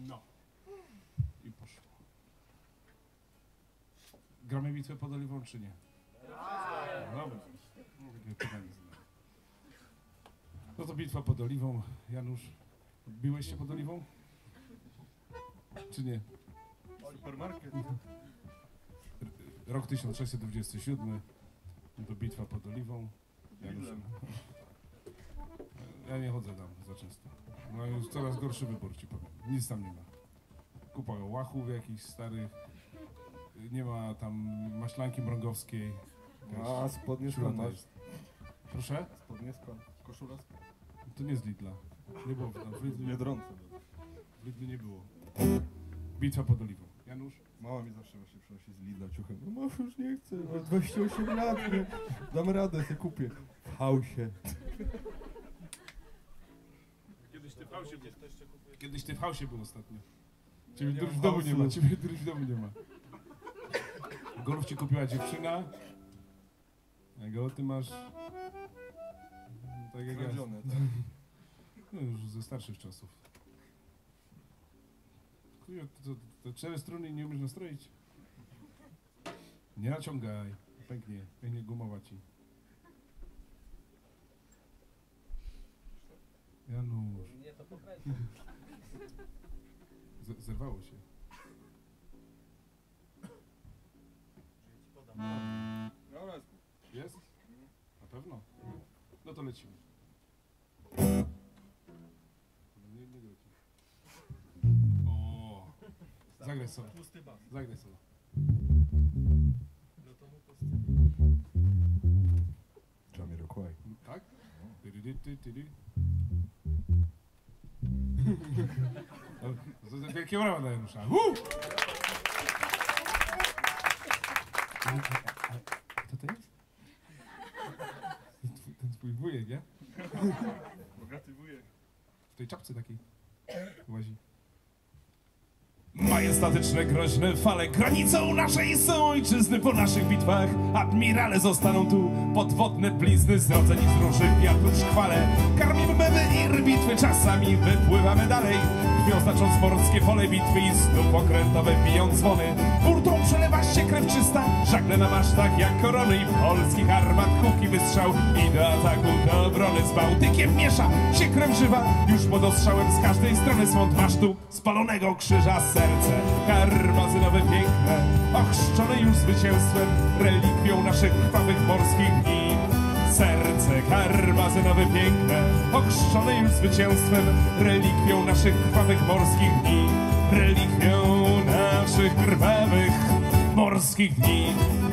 No. I poszło. Gramy bitwę pod Oliwą, czy nie? No dobra. No to bitwa pod Oliwą. Janusz, biłeś się pod Oliwą? Czy nie? Supermarket. Rok 1627. No to bitwa pod Oliwą. Janusz. Ja nie chodzę tam za często. No już coraz gorszy wybór ci powiem. Nic tam nie ma. Kupa łachów jakichś starych. Nie ma tam maślanki mrągowskiej. A spodnie skąd masz? Proszę? Spodnie skąd? Koszula skąd? To nie z Lidla. Nie było tam. W Lidlu, Biedronce. w Lidlu nie było. Bitwa pod Oliwą. Janusz? Mama mi zawsze właśnie przynosi z Lidla ciuchem. No mama już nie chce, mam 28 lat, nie? Dam radę, sobie kupię. W hausie. Kiedyś ty w hausie był ostatnio. Ciebie nie druś mam w domu nie ma, hausu. ciebie druś w domu nie ma. Golf ci kupiła dziewczyna. A golf ty masz... Tak jak ja. Kradzione, tak? No już ze starszych czasów. Kurwa, to 4 struny nie umiesz nastroić? Nie naciągaj. Pęknie gumowa ci. Janusz. Nie, to pokręcę. Zerwało się. Dobra, Jest? Na pewno? No to lecimy. Nie lecimy. O, zagraj solo. Zagraj solo. No to mu pusty. Jamiroquai. Tak? Tyry. Wielkie brawa dla Janusza. Kto to jest? Ten twój wujek, nie? Bogaty wujek. W tej czapce takiej łazi. Majestatyczne, groźne fale granicą naszej są ojczyzny. Po naszych bitwach admirale zostaną tu. Podwodne blizny zrodzeni z róży wiatru szkwale. Karmimy mewy i bitwy, czasami wypływamy dalej. Krwią znacząc morskie pole bitwy i znów okrętowe biją dzwony. Burtą przelewa się krew czysta, żagle na masztach jak korony. I polskich armat huki wystrzał i do ataku, do obrony. Z Bałtykiem miesza się krew żywa, już pod ostrzałem z każdej strony. Swąd masztu spalonego krzyża serce karmazynowe piękne, ochrzczone już zwycięstwem, relikwią naszych krwawych morskich dni. Serce karmazynowe piękne, ochrzczone już zwycięstwem, relikwią naszych krwawych morskich dni. Relikwią naszych krwawych morskich dni.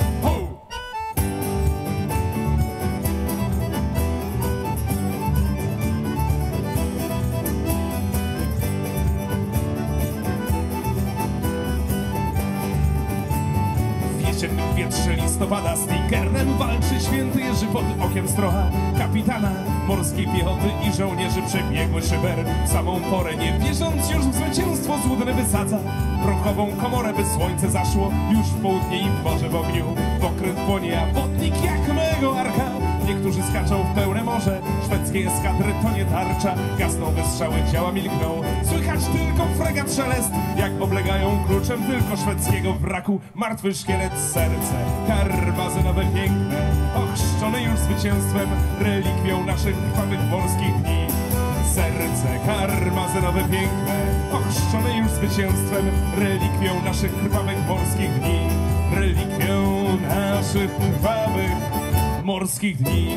W wietrze listopada z Tinkernem walczy święty Jerzy pod okiem strocha kapitana morskiej piechoty i żołnierzy. Przebiegły szyber w samą porę, nie wierząc już w zwycięstwo, złudne wysadza prochową komorę, by słońce zaszło już w południe i w morze w ogniu w okręt płonie, a wodnik jak mego arka. Niektórzy skaczą w pełne morze, szwedzkie eskadry to nie tarcza. Gasną wystrzały, działa milkną, słychać tylko fregat szelest, jak oblegają kluczem tylko szwedzkiego wraku martwy szkielet. Serce karmazynowe piękne, ochrzczone już zwycięstwem, relikwią naszych krwawych morskich dni. Serce karmazynowe piękne, ochrzczone już zwycięstwem, relikwią naszych krwawych morskich dni. Relikwią naszych krwawych morskich dni.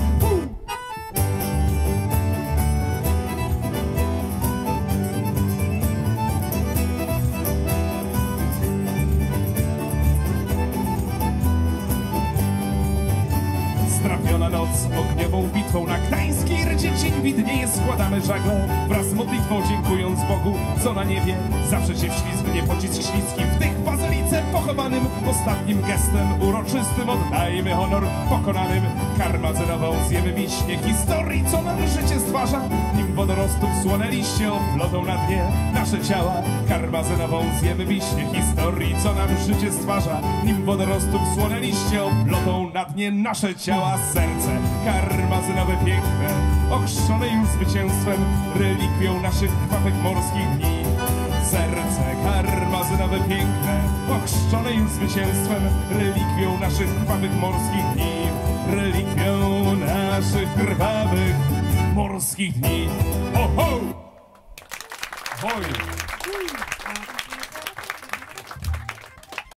Strawiona noc ogniową bitwą na gdańskiej rycie dzień widnieje. Składamy żagle wraz z modlitwą, dziękując Bogu, co na niebie zawsze się wślizgnie pocisk śliski. W tych bazylice pochowanym ostatnim gestem uroczystym oddajmy honor pokonanym. Karmazynową zjemy wiśnie historii, co nam życie stwarza, nim wodorostów słone liście oplotą na dnie nasze ciała. Karmazynową zjemy wiśnie historii, co nam życie stwarza, nim wodorostów słone liście oplotą na dnie nasze ciała. Serce karmazynowe piękne, ochrzczone już zwycięstwem, relikwią naszych krwawych morskich dni. Serce karmazynowe piękne, ochrzczone już zwycięstwem, relikwią naszych krwawych morskich dni, relikwią naszych krwawych morskich dni. Ho, ho! Hoj!